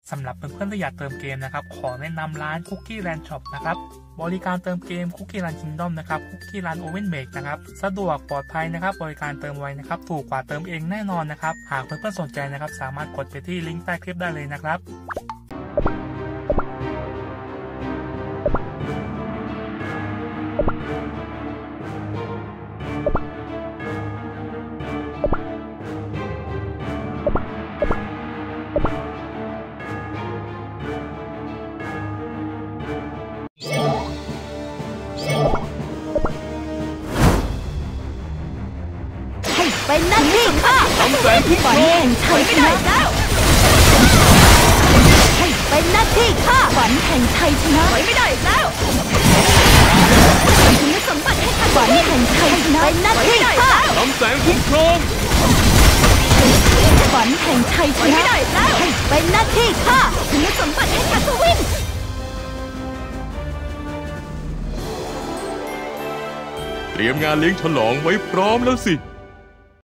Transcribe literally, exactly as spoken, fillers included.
สำหรับเพื่อนๆที่อยากเติมเกมนะครับขอแนะนำร้าน Cookie Land Shop นะครับบริการเติมเกม Cookie Land Kingdom นะครับ Cookie Land Oven Bake นะครับสะดวกปลอดภัยนะครับบริการเติมไวนะครับถูกกว่าเติมเองแน่นอนนะครับหากเพื่อนๆสนใจนะครับสามารถกดไปที่ลิงก์ใต้คลิปได้เลยนะครับเป็นหน้าที่ข้าฝันแห่งชัยชนะให้เป็นหน้าที่ข้าฝันแห่งชัยชนะไม่ได้แล้วคุณสมบัติให้ข้าฝันแห่งชัยชนะเป็นหน้าที่ข้าลำแสงคุ้มครองฝันแห่งชัยชนะไม่ได้แล้วให้เป็นหน้าที่ข้าคุณสมบัติให้ข้าสวินเตรียมงานเลี้ยงฉลองไว้พร้อมแล้วสิ